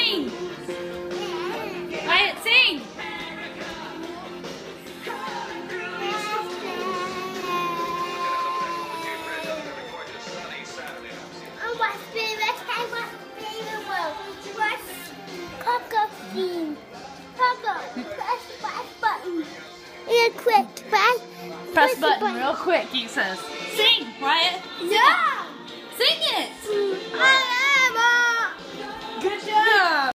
Sing. Wyatt, sing. Press button real quick, he says. Sing, Wyatt. Yeah. Sing it. I am. Good job.